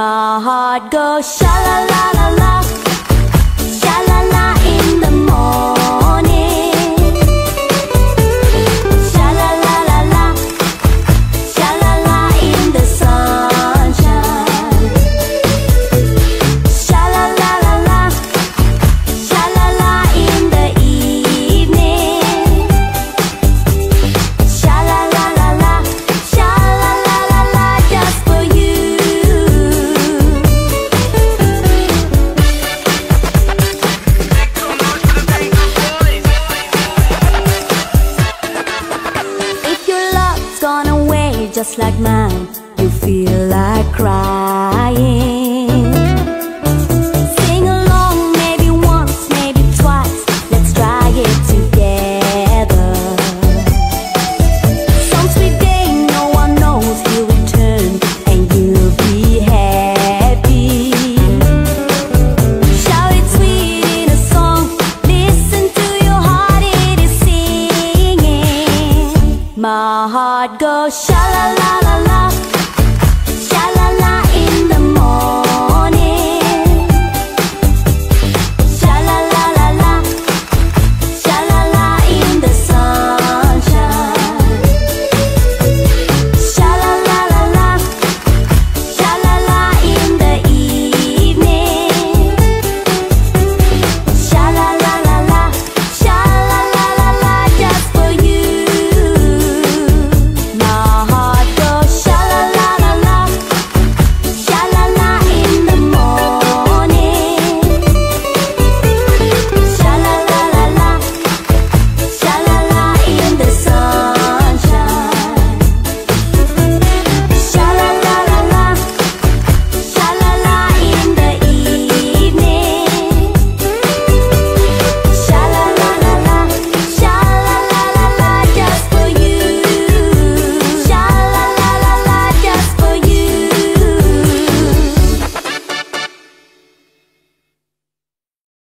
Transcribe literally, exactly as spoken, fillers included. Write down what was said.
my heart goes sha la la la la, sha la la in the morning, sha la la la la, sha la la in the sunshine, sha la la la la, sha la la in the evening, sha la la la la, sha la la la la, just for you. If your love's gone away just like mine, you feel like crying.